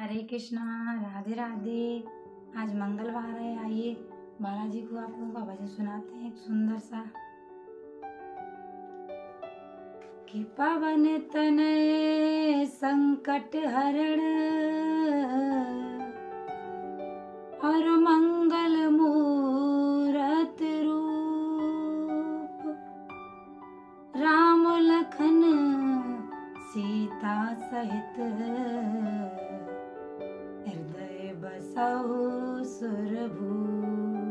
हरे कृष्णा, राधे राधे। आज मंगलवार है। आइए बालाजी को आप लोगों का भजन सुनाते हैं, एक सुंदर सा। कि पवन तनय संकट हरण और मंगल मूरत रूप, राम लखन सीता सहित हृदय बसहु सुरभूप।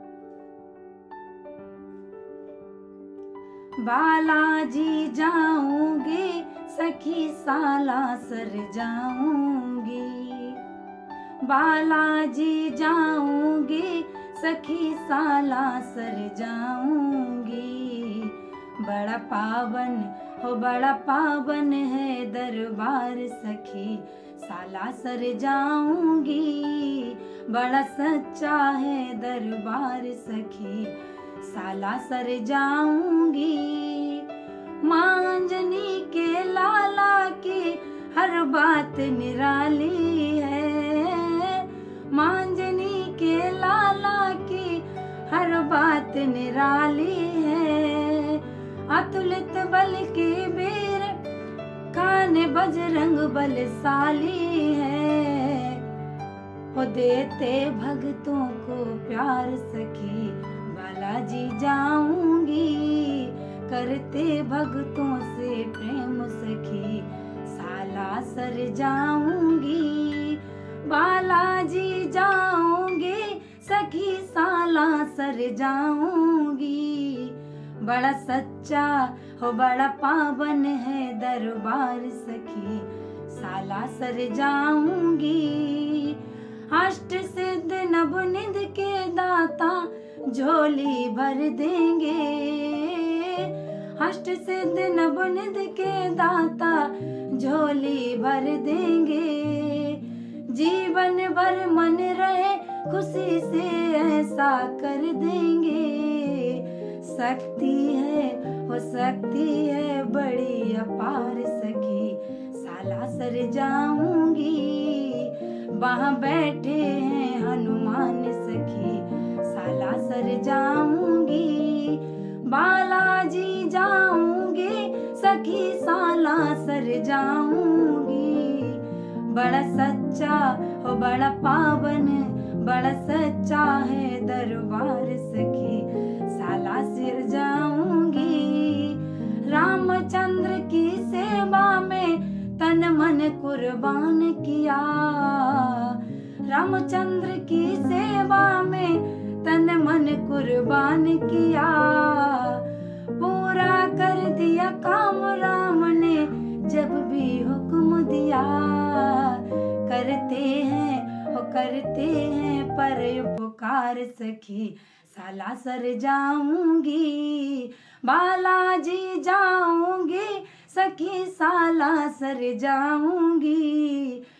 बालाजी जाऊंगी सखी सालासर जाऊंगी, बालाजी जाऊंगी सखी सालासर जाऊंगी। बड़ा पावन हो बड़ा पावन है दरबार सखी सालासर जाऊंगी। बड़ा सच्चा है दरबार सखी सालासर जाऊंगी। माँ अंजनी के लाला की हर बात निराली है, माँ अंजनी के लाला की हर बात निराली है। अतुलित बल की वीर कान्हे बजरंग बलशाली है, वो देते भक्तों को प्यार सखी बालाजी जाऊंगी। करते भक्तों से प्रेम सखी सालासर जाऊंगी। बालाजी जाऊंगी सखी सालासर जाऊंगी। बड़ा सच्चा हो बड़ा पावन है दरबार सखी सालासर जाऊंगी। अष्ट सिद्ध नवनिध के दाता झोली भर देंगे, अष्ट सिद्ध नवनिध के दाता झोली भर देंगे। जीवन भर मन रहे खुशी से ऐसा कर देंगे। शक्ति है वो शक्ति है बड़ी अपार सखी सालासर जाऊंगी। वहाँ बैठे हैं हनुमान सखी सालासर जाऊंगी। बालाजी जाऊंगी सखी सालासर जाऊंगी। बड़ा सच्चा हो बड़ा पावन बड़ा सच्चा है दरबार सखी सालासर जाऊंगी। रामचंद्र की सेवा में तन मन कुर्बान किया, रामचंद्र की सेवा में तन मन कुर्बान किया। पूरा कर दिया काम राम ने जब भी हुक्म दिया। करते हैं परोपकार सखी सालासर जाऊंगी। बालाजी जाऊंगी सखी सालासर जाऊंगी।